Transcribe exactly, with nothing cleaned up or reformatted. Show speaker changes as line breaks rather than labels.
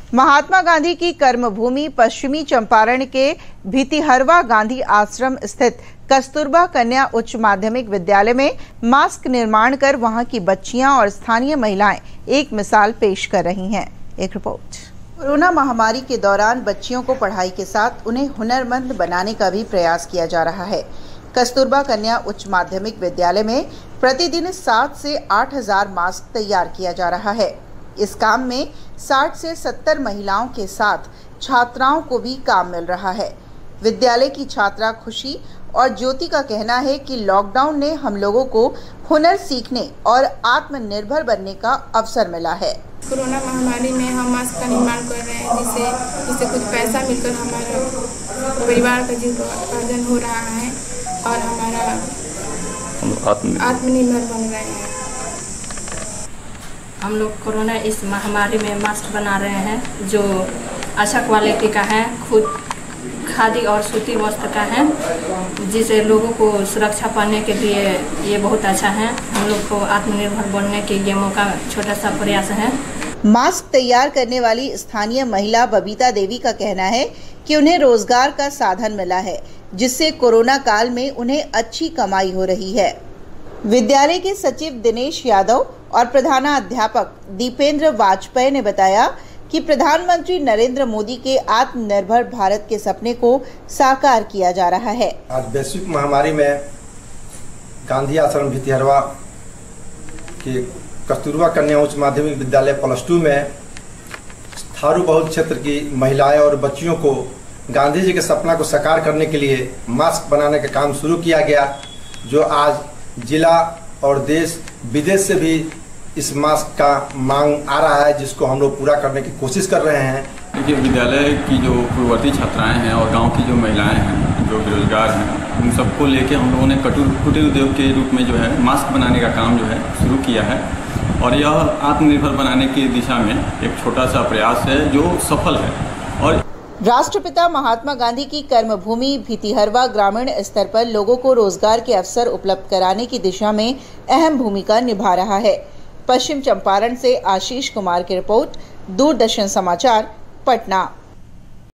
महात्मा गांधी की कर्मभूमि पश्चिमी चंपारण के भितिहरवा गांधी आश्रम स्थित कस्तूरबा कन्या उच्च माध्यमिक विद्यालय में मास्क निर्माण कर वहां की बच्चियां और स्थानीय महिलाएं एक मिसाल पेश कर रही हैं। एक रिपोर्ट। कोरोना महामारी के दौरान बच्चियों को पढ़ाई के साथ उन्हें हुनरमंद बनाने का भी प्रयास किया जा रहा है। कस्तूरबा कन्या उच्च माध्यमिक विद्यालय में प्रतिदिन सात से आठ हजार मास्क तैयार किया जा रहा है। इस काम में साठ से सत्तर महिलाओं के साथ छात्राओं को भी काम मिल रहा है। विद्यालय की छात्रा खुशी और ज्योति का कहना है कि लॉकडाउन ने हम लोगों को हुनर सीखने और आत्मनिर्भर बनने का अवसर मिला है।
कोरोना महामारी में हम मास्क का निर्माण कर रहे हैं, जिससे जिससे कुछ पैसा मिलकर हमारा परिवार का जीवनोपार्जन हो रहा है और हमारा आत्मनिर्भर बन रहे हैं।
हम लोग कोरोना इस महामारी में मास्क बना रहे हैं जो अच्छा क्वालिटी का है, खुद खादी और सूती वस्त्र का है, जिससे लोगों को सुरक्षा पाने के लिए ये बहुत अच्छा है। हम लोग को आत्मनिर्भर बनने के ये मौका छोटा सा प्रयास है।
मास्क तैयार करने वाली स्थानीय महिला बबीता देवी का कहना है कि उन्हें रोजगार का साधन मिला है, जिससे कोरोना काल में उन्हें अच्छी कमाई हो रही है। विद्यालय के सचिव दिनेश यादव और प्रधानाध्यापक दीपेंद्र वाजपेयी ने बताया कि प्रधानमंत्री नरेंद्र मोदी के आत्मनिर्भर भारत के सपने को साकार किया जा रहा है।
आज वैश्विक महामारी में गांधी आश्रम भितिहरवा के कस्तूरबा कन्या उच्च माध्यमिक विद्यालय प्लस टू में थारू बहुल क्षेत्र की महिलाएं और बच्चियों को गांधी जी के सपना को साकार करने के लिए मास्क बनाने का काम शुरू किया गया, जो आज जिला और देश विदेश से भी इस मास्क का मांग आ रहा है, जिसको हम लोग पूरा करने की कोशिश कर रहे हैं।
देखिए, विद्यालय की जो पूर्ववर्ती छात्राएं हैं और गांव की जो महिलाएं हैं जो बेरोजगार हैं, उन सबको लेके हम लोगों ने कुटीर उद्योग के रूप में जो है मास्क बनाने का काम जो है शुरू किया है और यह आत्मनिर्भर बनाने की दिशा में एक छोटा सा प्रयास है जो सफल है। और
राष्ट्रपिता महात्मा गांधी की कर्मभूमि भितिहरवा ग्रामीण स्तर पर लोगों को रोजगार के अवसर उपलब्ध कराने की दिशा में अहम भूमिका निभा रहा है। पश्चिम चंपारण से आशीष कुमार की रिपोर्ट, दूरदर्शन समाचार, पटना।